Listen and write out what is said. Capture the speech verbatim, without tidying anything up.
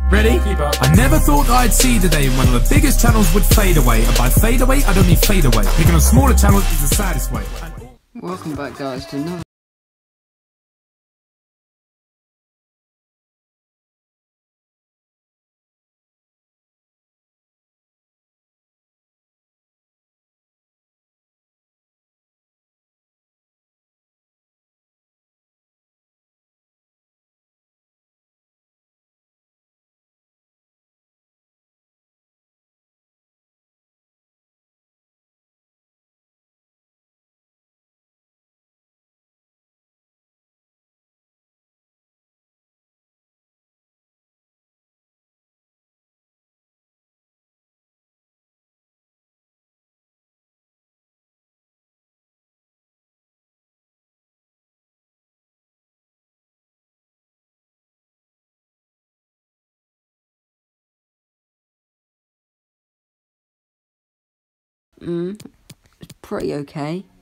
Ready? I never thought I'd see the day when one of the biggest channels would fade away. And by fade away, I don't mean fade away. Picking on smaller channels is the saddest way. Welcome back, guys, to another Mm, it's pretty okay.